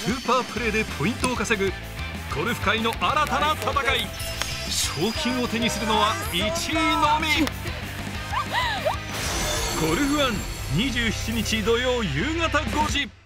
スーパープレーでポイントを稼ぐゴルフ界の新たな戦い。賞金を手にするのは1位のみ。ゴルフワン27日土曜夕方5時。